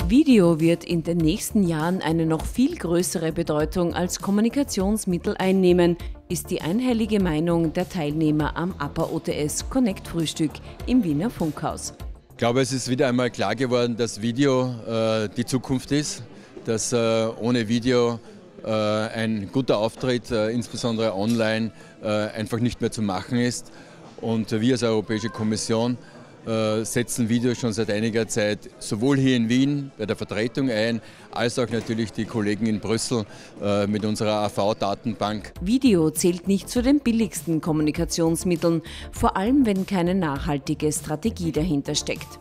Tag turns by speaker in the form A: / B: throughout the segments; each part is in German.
A: Video wird in den nächsten Jahren eine noch viel größere Bedeutung als Kommunikationsmittel einnehmen, ist die einhellige Meinung der Teilnehmer am APA OTS Connect Frühstück im Wiener Funkhaus.
B: Ich glaube, es ist wieder einmal klar geworden, dass Video die Zukunft ist, dass ohne Video ein guter Auftritt, insbesondere online, einfach nicht mehr zu machen ist. Und wir als Europäische Kommission setzen Video schon seit einiger Zeit sowohl hier in Wien bei der Vertretung ein, als auch natürlich die Kollegen in Brüssel mit unserer AV-Datenbank.
A: Video zählt nicht zu den billigsten Kommunikationsmitteln, vor allem wenn keine nachhaltige Strategie dahinter steckt.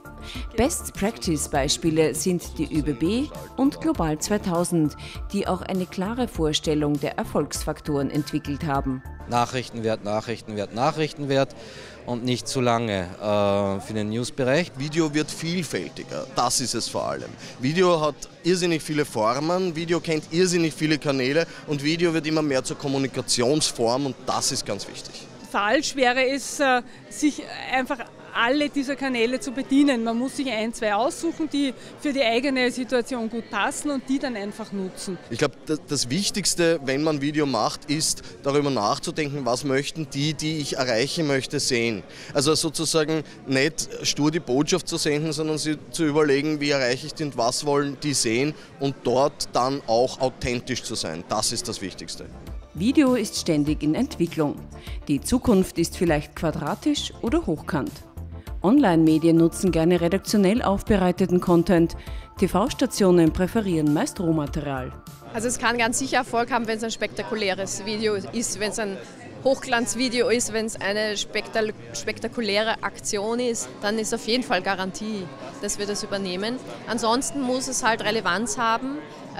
A: Best-Practice-Beispiele sind die ÖBB und Global 2000, die auch eine klare Vorstellung der Erfolgsfaktoren entwickelt haben.
C: Nachrichtenwert, Nachrichtenwert, Nachrichtenwert und nicht zu lange für den Newsbereich.
D: Video wird vielfältiger, das ist es vor allem. Video hat irrsinnig viele Formen, Video kennt irrsinnig viele Kanäle und Video wird immer mehr zur Kommunikationsform und das ist ganz wichtig.
E: Falsch wäre es, sich einfach alle dieser Kanäle zu bedienen. Man muss sich ein, zwei aussuchen, die für die eigene Situation gut passen und die dann einfach nutzen.
D: Ich glaube, das Wichtigste, wenn man Video macht, ist darüber nachzudenken, was möchten die ich erreichen möchte, sehen. Also sozusagen nicht stur die Botschaft zu senden, sondern sich zu überlegen, wie erreiche ich die und was wollen die sehen und dort dann auch authentisch zu sein. Das ist das Wichtigste.
A: Video ist ständig in Entwicklung. Die Zukunft ist vielleicht quadratisch oder hochkant. Online-Medien nutzen gerne redaktionell aufbereiteten Content. TV-Stationen präferieren meist Rohmaterial.
F: Also es kann ganz sicher Erfolg haben, wenn es ein spektakuläres Video ist, wenn es ein Hochglanzvideo ist, wenn es eine spektakuläre Aktion ist, dann ist auf jeden Fall Garantie, dass wir das übernehmen. Ansonsten muss es halt Relevanz haben,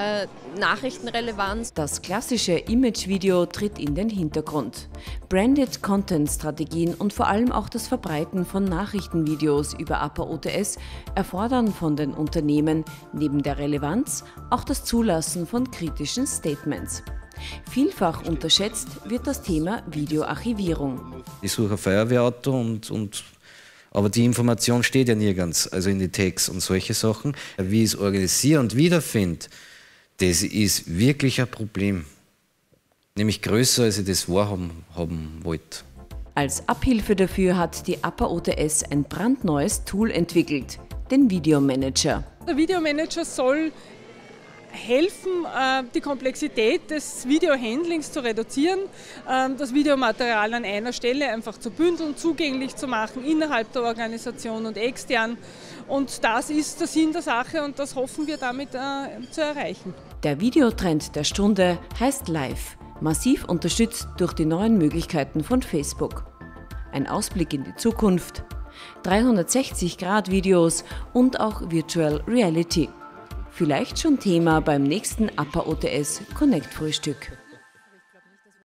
F: Nachrichtenrelevanz.
A: Das klassische Imagevideo tritt in den Hintergrund. Branded-Content-Strategien und vor allem auch das Verbreiten von Nachrichtenvideos über APA OTS erfordern von den Unternehmen neben der Relevanz auch das Zulassen von kritischen Statements. Vielfach unterschätzt wird das Thema Videoarchivierung.
C: Ich suche ein Feuerwehrauto aber die Information steht ja nirgends, also in die Tags und solche Sachen. Wie ich es organisiere und wiederfinde, das ist wirklich ein Problem. Nämlich größer, als ich das wahrhaben wollte.
A: Als Abhilfe dafür hat die APA OTS ein brandneues Tool entwickelt, den Videomanager.
E: Der Videomanager soll helfen, die Komplexität des Videohandlings zu reduzieren, das Videomaterial an einer Stelle einfach zu bündeln, zugänglich zu machen innerhalb der Organisation und extern. Und das ist der Sinn der Sache und das hoffen wir damit zu erreichen.
A: Der Videotrend der Stunde heißt Live, massiv unterstützt durch die neuen Möglichkeiten von Facebook. Ein Ausblick in die Zukunft, 360-Grad-Videos und auch Virtual Reality. Vielleicht schon Thema beim nächsten APA OTS Connect Frühstück.